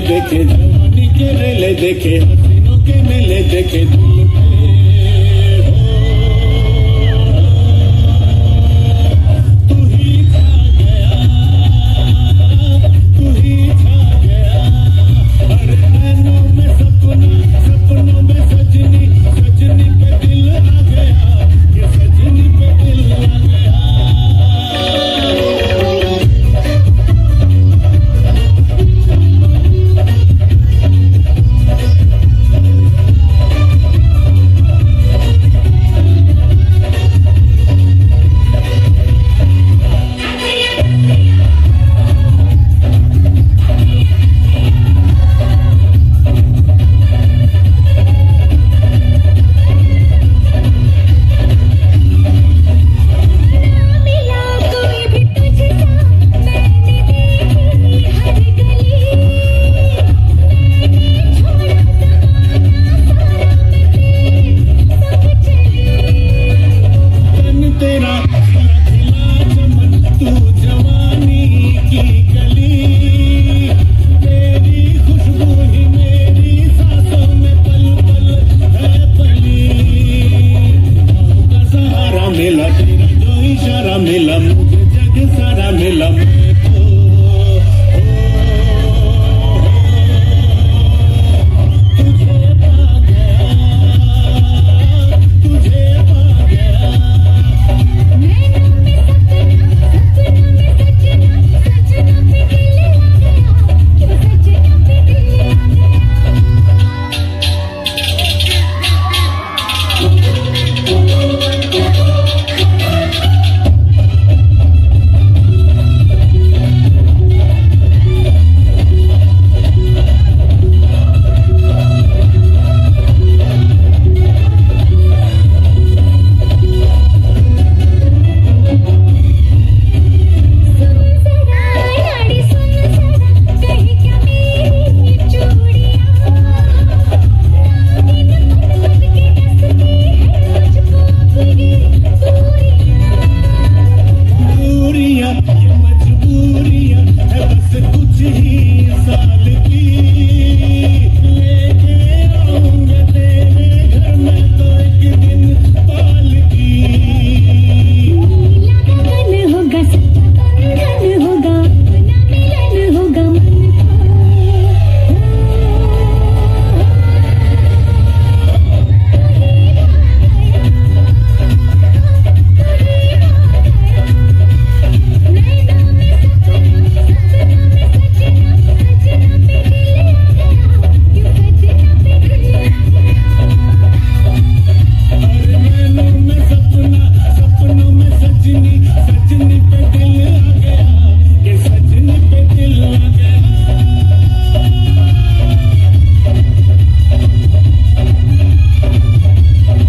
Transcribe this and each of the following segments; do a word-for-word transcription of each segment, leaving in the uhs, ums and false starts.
देखे जवानी के रेले देखे हसीनों के मेले देखे दिल पे तू ही छा गया तू ही छा गया अरे नैनों में सपना सपनों में सजनी सजनी पे दिल आ गया ये सजनी पे दिल आ गया। मिला तेरा जो इशारा मिला मुझे जग सारा मिला मुझको तुझे पा गया तुझे पा गया नैनों में सपना सपनों में सजना सजना पे दिल आ गया क्यों सजना पे दिल आ गया।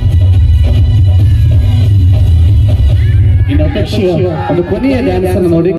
ಅದು ಕೊನೆಯ ಡ್ಯಾನ್ಸ್ ಅನ್ನು ನೋಡಿ